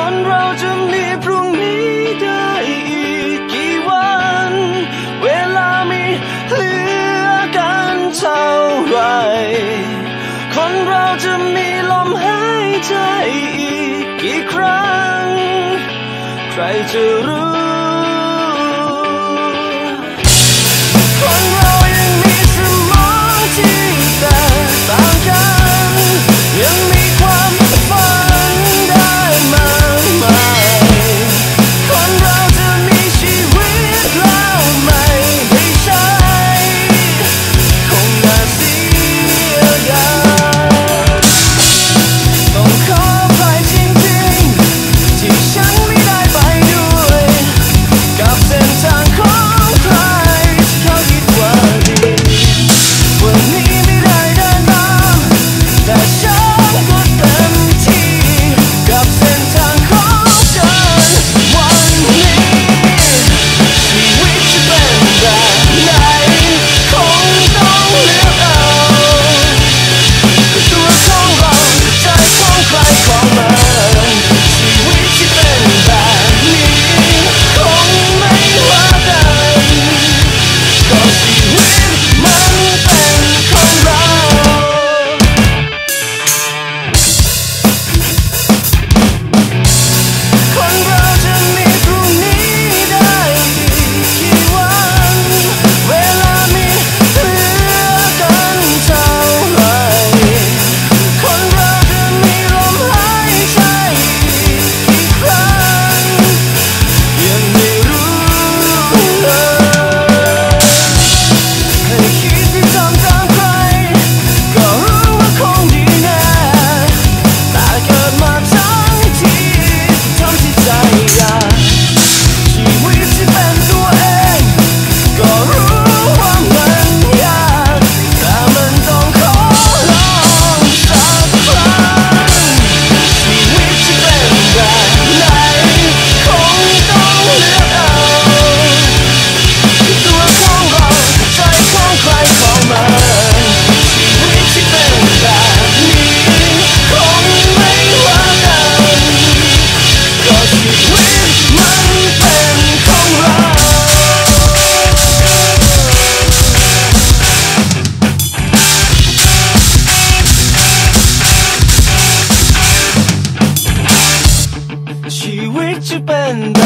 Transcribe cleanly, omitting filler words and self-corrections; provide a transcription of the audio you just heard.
คนเราจะมีพรุ่งนี้ได้อีกกี่วันเวลามีเหลือกันเท่าไรคนเราจะมีลมหายใจอีกกี่ครั้งใครจะรู้คนเรายังมีสมองที่แตกต่างกันยังมีความฝันได้มากมายคนเราจะมีชีวิตแล้วไม่ได้ใช้คงน่าเสียดายต้องขออภัยจริงๆที่ฉันไม่ได้ไปด้วยกับเส้นทางของใครที่เขาคิดว่าดีวันนี้ไม่ได้เดินตามแต่ฉันก็เต็มที่กับเส้นทางของฉันวันนี้ชีวิตจะเป็นแบบไหนคงต้องเลือกเอาตัวของเราใจของใครของมันชีวิตที่เป็นแบบนี้คงไม่ว่ากันก็ชีวิตมันเป็นของเราคนเราจะมีพรุ่งนี้ได้อีกกี่วันเวลามีเหลือกันเท่าไรคนเราจะมีลมหายใจอีกกี่ครั้งยังไม่รู้เลยให้คิดที่ทำตามใครก็รู้ว่าคงดีแน่แต่เกิดมาทั้งทีทำที่ใจอยากชีวิตที่เป็นตัวเองก็รู้ว่ามันยากแต่มันต้องขอลองสักครั้งชีวิตที่เป็นแบบไหนคงต้องเลือกเอาตัวของเราใจของใครของมันชีวิตที่เป็นแบบนี้คงไม่ว่ากันก็ชีวิตมันเป็นของเราชีวิตจะเป็นแบ